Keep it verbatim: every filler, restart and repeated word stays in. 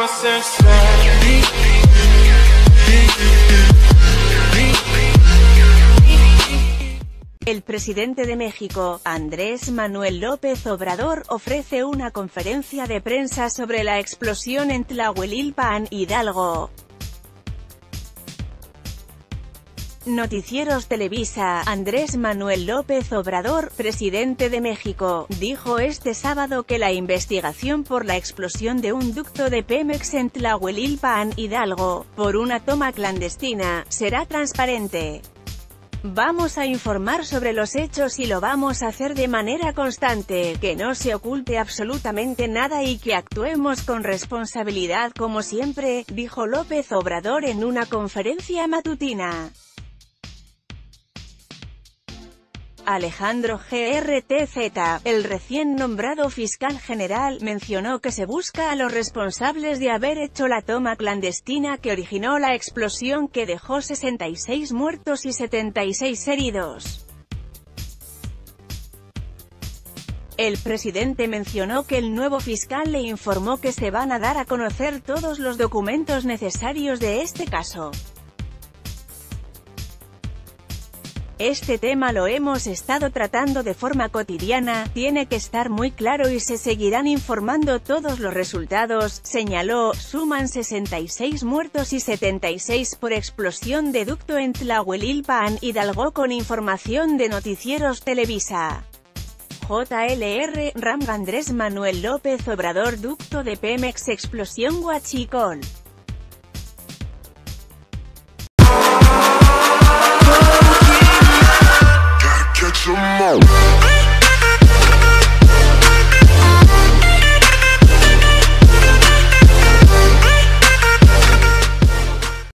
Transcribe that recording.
El presidente de México, Andrés Manuel López Obrador, ofrece una conferencia de prensa sobre la explosión en Tlahuelilpan, Hidalgo. Noticieros Televisa. Andrés Manuel López Obrador, presidente de México, dijo este sábado que la investigación por la explosión de un ducto de Pemex en Tlahuelilpan, Hidalgo, por una toma clandestina, será transparente. Vamos a informar sobre los hechos y lo vamos a hacer de manera constante, que no se oculte absolutamente nada y que actuemos con responsabilidad como siempre, dijo López Obrador en una conferencia matutina. Alejandro Gürtz, el recién nombrado fiscal general, mencionó que se busca a los responsables de haber hecho la toma clandestina que originó la explosión que dejó sesenta y seis muertos y setenta y seis heridos. El presidente mencionó que el nuevo fiscal le informó que se van a dar a conocer todos los documentos necesarios de este caso. Este tema lo hemos estado tratando de forma cotidiana, tiene que estar muy claro y se seguirán informando todos los resultados, señaló. Suman sesenta y seis muertos y setenta y seis por explosión de ducto en Tlahuelilpan, Hidalgo. Con información de Noticieros Televisa. J L R, RAM. Andrés Manuel López Obrador, ducto de Pemex, explosión Huachicol.